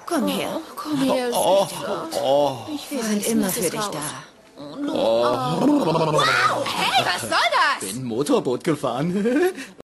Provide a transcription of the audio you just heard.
Komm her. Komm her, Wir sind immer für dich da. Hey, was soll das? Bin Motorboot gefahren.